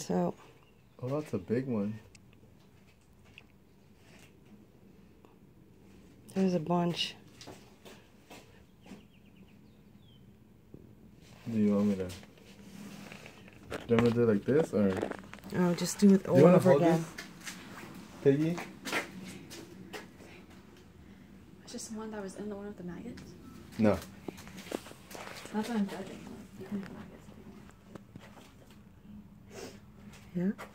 So. Oh, that's a big one. There's a bunch. Do you want me to? Do you want me to do it like this or? Oh, just do it Do you all want to over hold again. this, Piggy? It's just one that was in the one with the maggots. No. That's what I'm judging. You can have maggots if you want. Yeah.